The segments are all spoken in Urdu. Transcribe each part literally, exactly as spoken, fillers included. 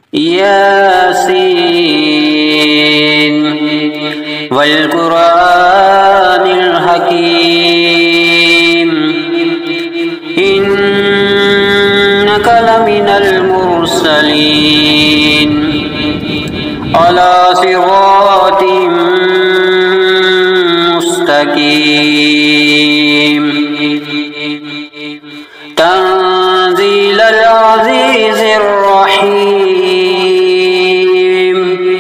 यासीन वल कुरानिल हकीम इन्नका लमिनल मुरसलीन अला सिरातिम मुस्तकीम तंजीलल अज़ीज़िर रहीम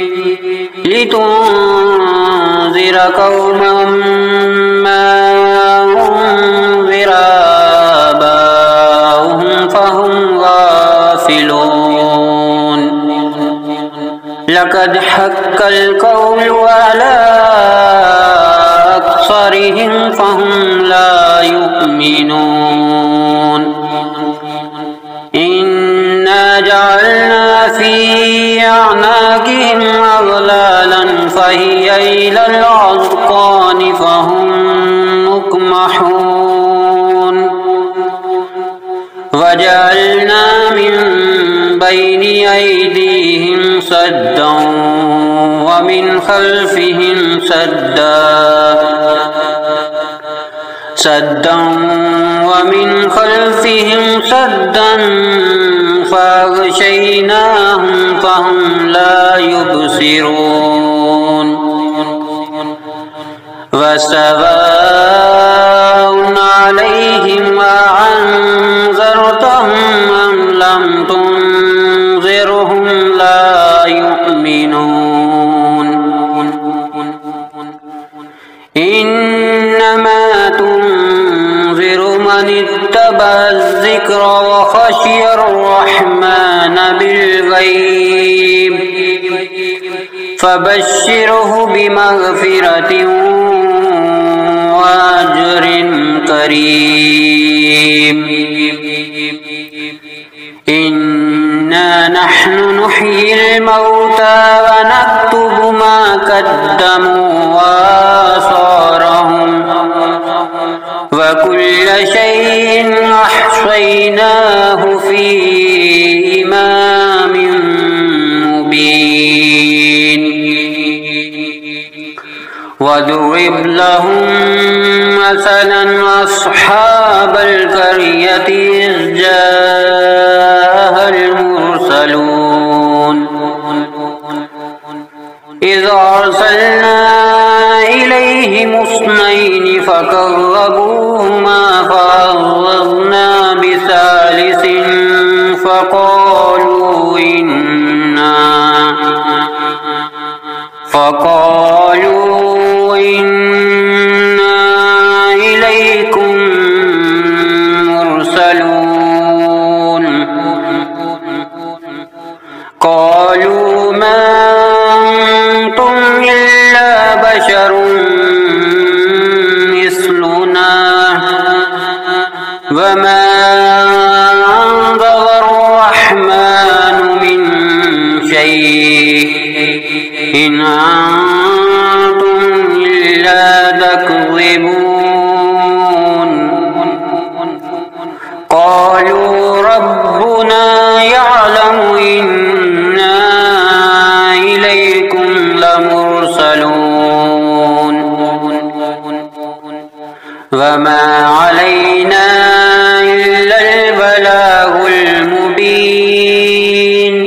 लितुंज़िर कौमम मा उन्ज़िर आबाउहुम फहुम गाफ़िलून लक़द हक़्क़ल क़ौलु अला अक्सरिहिम फहुम ला युमिनून इन्ना जअलना फी अअनाक़िहिम अग़लालन फ़हिय इलल अज़क़ानि फ़हुम मुक़महून वजअलना मिन बैनि अयदीहिम सद्दन व मिन खल्फ़िहिम सद्दन सद्दन व मिन खल्फ़िहिम सद्दन फ़अग़शयनाहुम फ़हुम ला युबसिरून वसवाउन अलैहिम अअन्ज़रतहुम अम लम तुनज़िरहुम ला युमिनून इन्नमा तुनज़िरु मन इत्तबअ-ज़िक्र व ख़शियर-रहमान बिल-ग़ैब फ़बश्शिरहु बिमग़फ़िरतिन व अज्रिन करीम इन्ना नहनु नुह्यिल मौता व नक्तुबु मा क़द्दमू व आसारहुम व कुल्ल शैइन अहसैनाहु फ़ी इमामिन मुबीन वद्रिब लहुम मसलन अस्हाबल क़र्यति इज़ जाअहल मुरसलून इज़ अरसलना इलैहिम इस्नैनि फ़कज़्ज़बूहुमा फ़अज़्ज़ज़ना बिसालिसिन फ़क़ालू इन्ना फ़क़ालू इन्ना इलैकुम मुरसलून क़ालू मा अंतुम इल्ला बशरुन मिस्लुना वमा अंज़लर-रहमानु मिन शै'इन अंतुम इल्ला तकज़िबून क़ालू रब्बुना यअलमु इन्ना इलैकुम लमुरसलून वमा अलैना इल्लल बलागुल मुबीन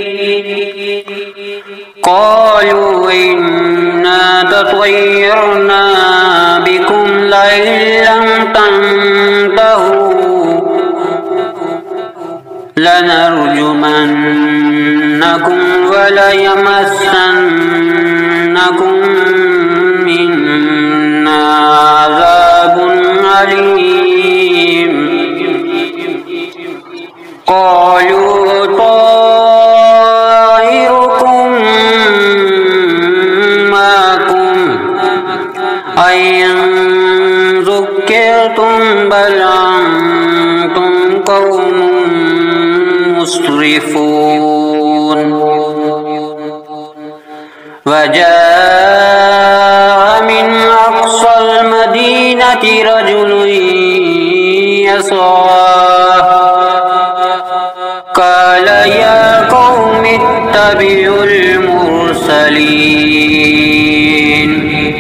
क़ालू इन्ना तत्वय्यरना बिकुम लइन लम तंतहू लनरजुमन्नकुम वलयमस्सन्नकुम मिन्ना अज़ाबुन अलीम क़ालू ताइरुकुम माकुम अय्यन ज़ुक्किरतुम बल अंतुम क़ौमुन मुस्रिफून वजाअ मिन अक़सल मदीनति रजुलुन यस्आ क़ाल या क़ौमि يتبع المرسلين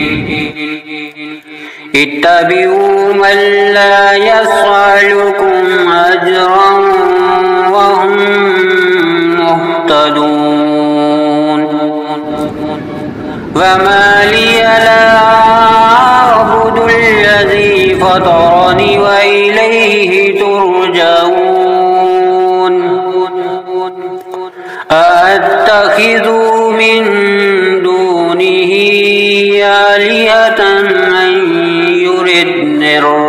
اتبعوا من لا يسألكم أجرا وهم مهتدون وما لي لا أعبد الذي فطرني وإليه ترجعون أأتخذ من دونه آلهة من يردن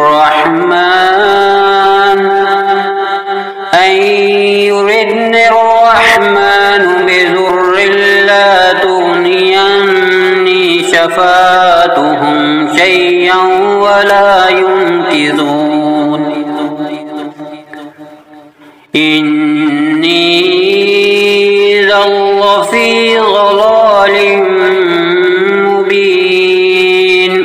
الرحمن أن يردن الرحمن بضر لا تغني عني شفاعتهم شيئا ولا ينقذون إني إذا لفي ضلال مبين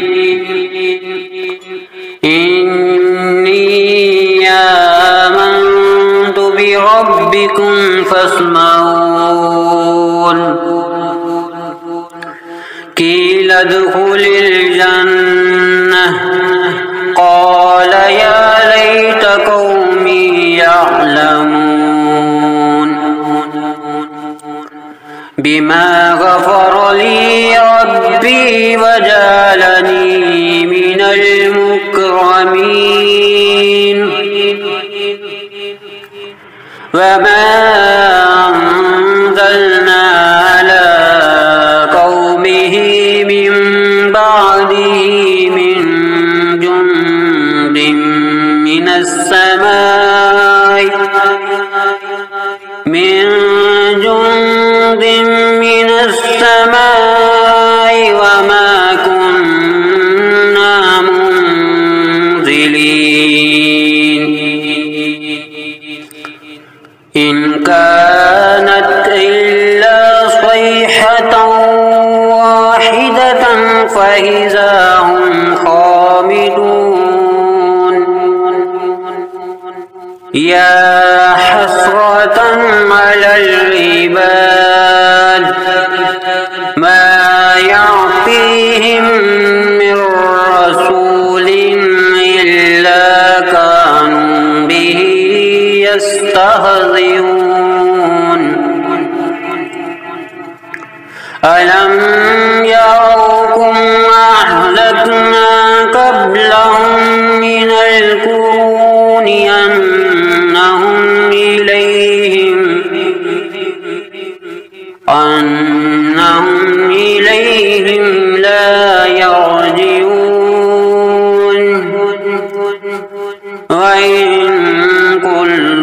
إني آمنت بربكم فاسمعون قيل ادخل الجنة قال يا ليت قومي يعلمون بما غفر لي ربي وجعلني من المكرمين وما أنزلنا على قومه من بعده من جند من السماء من جند من السماء وما كنا منزلين إن كانت إلا صيحة واحدة فإذا هم خامدون يا حسرة على العباد ما يعطيهم من رسول إلا كانوا به يستهزئون ألم يروكم أهلكنا قبلهم من القرون أنهم إليهم أنهم إليهم لا يرجعون وإن كل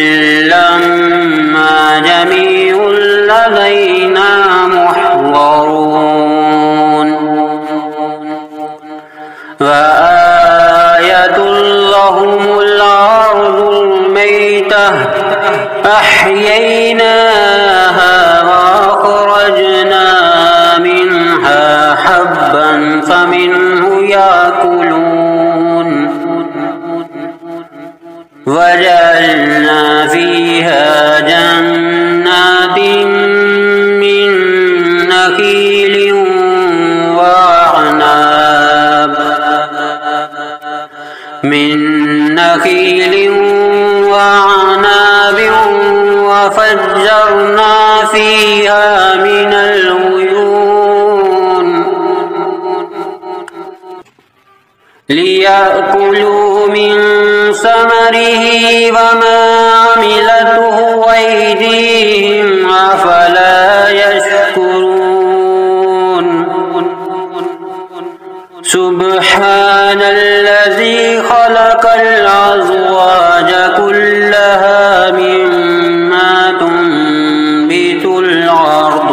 لما جميع لدينا محضرون وآية لهم الأرض الميتة أحييناها وأخرجنا منها حبا فمنه يأكلون وجعلنا فيها جنات من نخيل وأعناب من نخيل وأعناب وفجرنا فيها من العيون ليأكلوا من ثمره وما عملته أيديهم أفلا يشكرون سبحان الذي خلق الأزواج كلها مما تنبت الأرض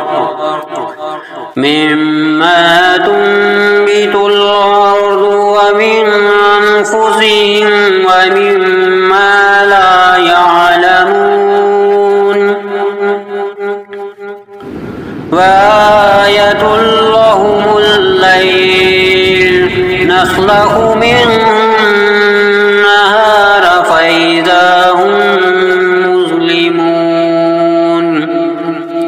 مما تنبت الأرض ومن أنفسهم ومما لا يعلمون وآية لهم الليل نسلخ منه النهار فإذا هم مظلمون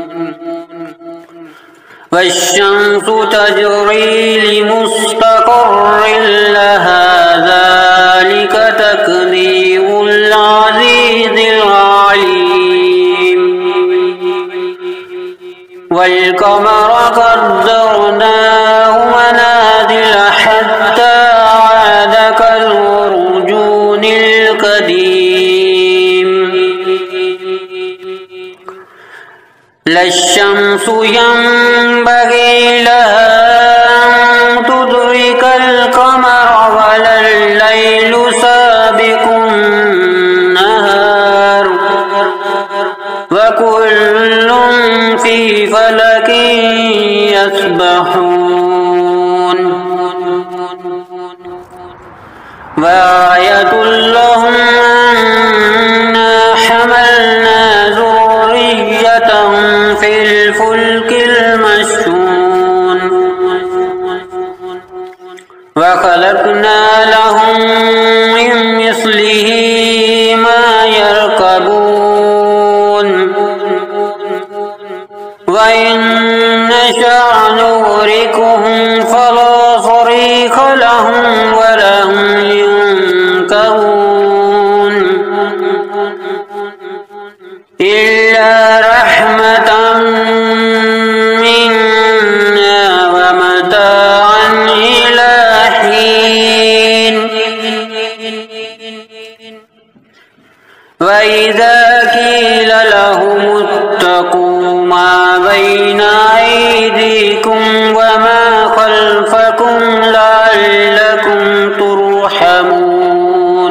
فالشمس تجري لمستقر لها ذلك تقدير العزيز العليم والقمر قدرناه منازل حتى عاد كالعرجون القديم لا الشمس ينبغي لها أن تدرك القمر ولا الليل سابق النهار وكل في فلك يسبحون وآية لهم أنا حملنا ذريتهم في الفلك المشحون وخلقنا لهم من مثله ما يركبون وإن نشأ نغرقهم فلا صريخ لهم ولا هم ينكرون إلا رحمة منا ومتاعا إلى حين وإذا قيل لهم اتقوا ما بين أيديكم وما خلفكم لعلكم ترحمون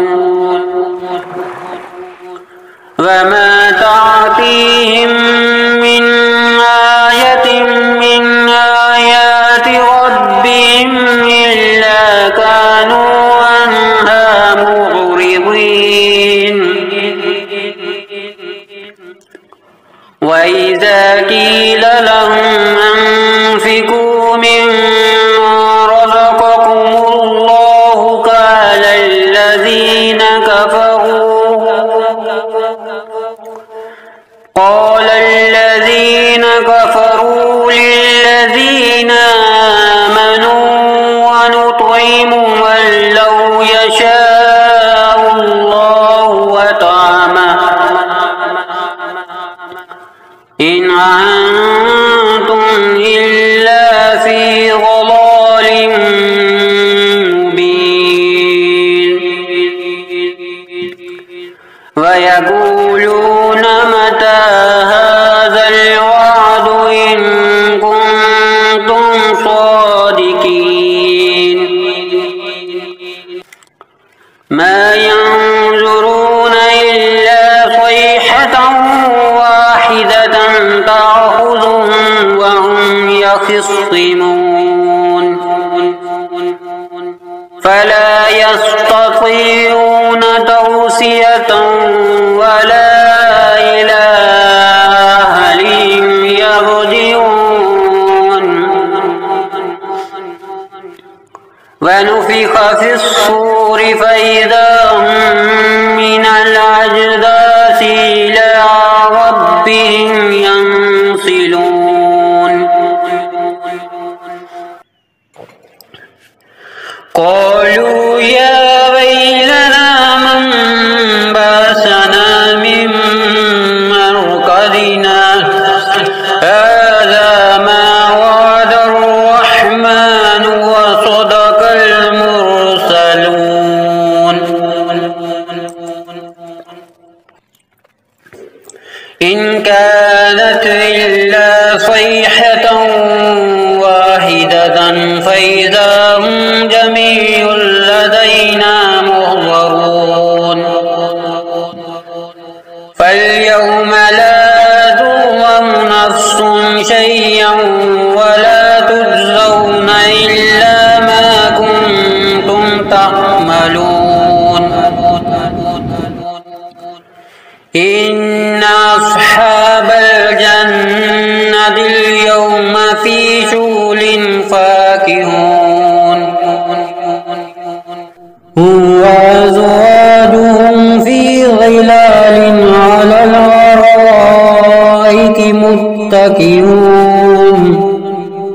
وما تعطيهم من آية من آيات ربهم إلا كانوا عنها معرضين وإذا قيل لهم أنفقوا مما رزقكم الله قال الذين كفروا قال الذين كفروا للذين آمنوا ونطعم من لو يشاء الله وطعمه إن أنتم إلا في ضلال مبين ويقولون متى هذا الوعد إن كنتم صادقين ما ينظرون إلا صيحة واحدة تأخذهم وهم يخصمون فلا يستطيعون توصية ولا إلى أهلهم يرجعون ونفخ في الصور فإذا هم من الأجداث إلى ربهم ينسلون قالوا يا ويلنا من بعثنا من مرقدنا هذا ما وعد الرحمن وصدق المرسلون إن كانت إلا صيحة واحدة فإذا هم جميع لدينا محضرون فاليوم لا تظلم نفس شيئا ولا تجزون إلا ما كنتم تعملون إن أصحاب الجنة اليوم في شغل فاكهون هم وأزواجهم في ظلال على الأرائك متكئون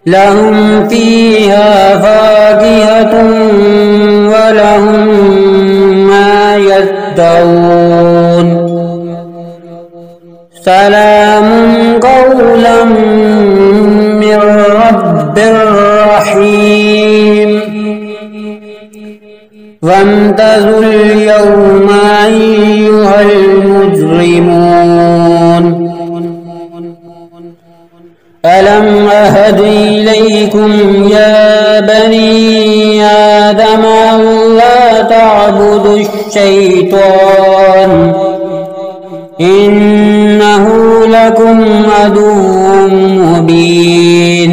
لهم فيها فاكهة ولهم ما يدعون سلام قولا من رب رحيم وامتازوا اليوم أيها المجرمون ألم أهد إليكم يا بني آدم ألا تعبدوا الشيطان إنه لكم عدو مبين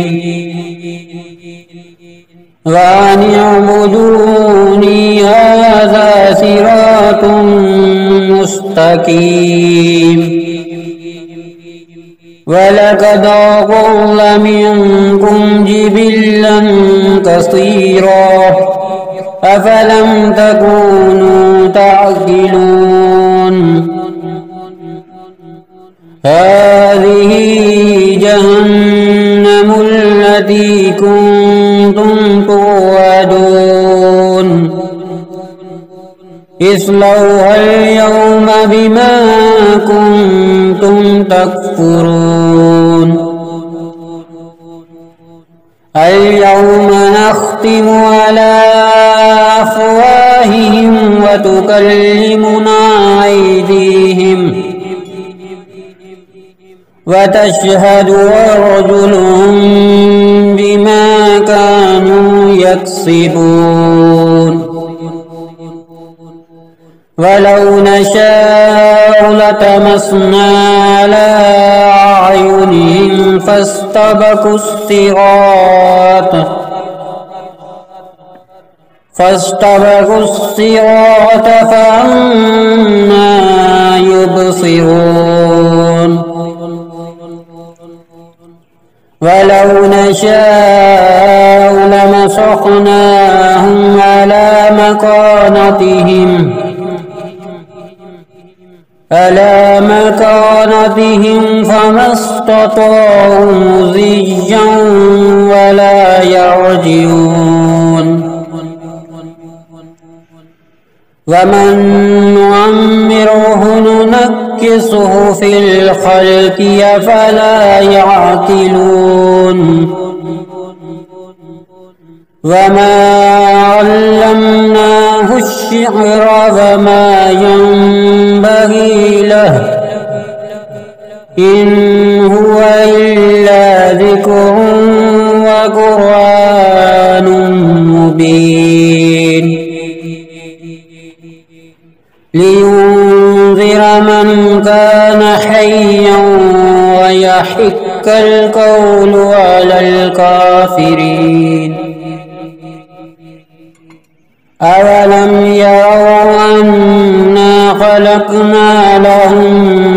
وأن اعبدوني هذا صراط مستقيم ولقد أضل منكم جبلا كثيرا أفلم تكونوا تعقلون هذه جهنم التي كنتم توعدون اصلوها اليوم بما كنتم تكفرون اليوم نختم على أفواههم وتكلمنا أيديهم وتشهد أرجلهم بما كانوا يكسبون ولو نشاء لطمسنا على أعينهم فاستبقوا الصراط فاستبقوا الصراط فأنى يبصرون ولو نشاء لمسخناهم على مكانتهم على مكانتهم فما استطاعوا مضيا ولا يرجعون ومن نعمره ننكسه في الخلق أفلا يعقلون وما علمناه الشعر وما ينبغي له إن هو إلا ذكر وقرآن مبين لينذر من كان حيا ويحق القول على الكافرين أولم يروا أنا خلقنا لهم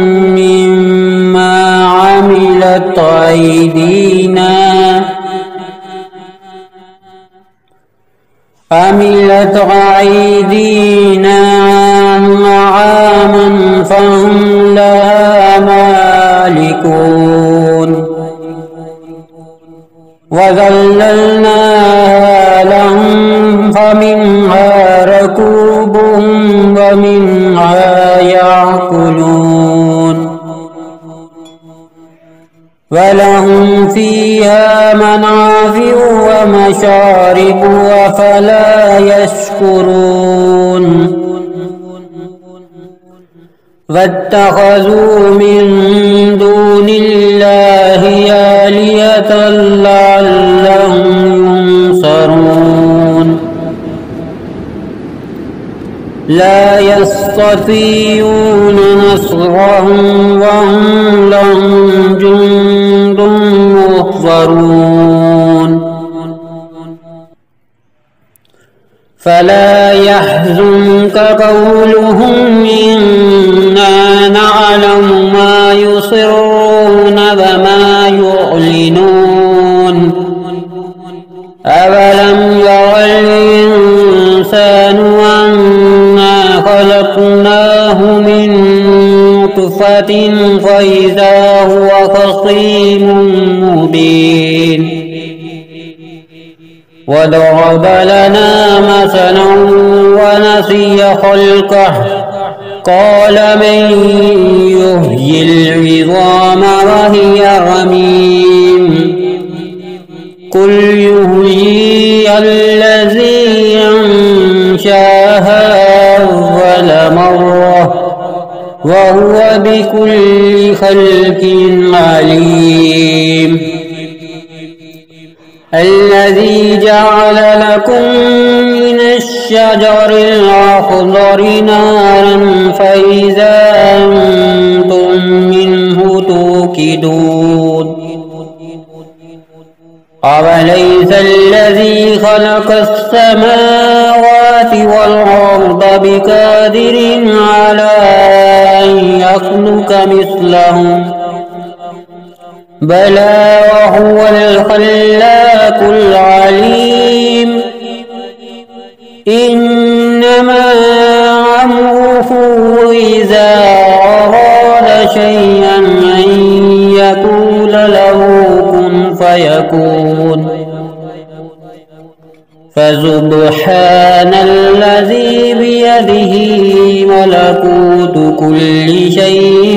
مما عملت أيدينا عملت أيدينا أنعاما فهم لها مالكون وذللناها لهم فمنها ركوبهم ومنها يأكلون ولهم فيها منافع ومشارب أفلا يشكرون واتخذوا من دون الله آلهة لعلهم ينصرون لا يستطيعون نصرهم وهم لهم جند محضرون فلا يحزنك قولهم إنا نعلم ما يصرون وما يعلنون أولم ير الإنسان أنا خلقناه من نطفة فإذا هو خصيم مبين وضرب لنا مثلا ونسي خلقه قال من يحيي العظام وهي رميم قل يحييها الذي أنشاها أول مرة وهو بكل خلق عليم الذي جعل لكم من الشجر الأخضر نارا فإذا أنتم منه توقدون أوليس الذي خلق السماوات والأرض بقادر على أن يخلق مثلهم بلى وهو الخلاق العليم إنما أمره إذا أراد شيئا أن يقول له كن فيكون فسبحان الذي بيده ملكوت كل شيء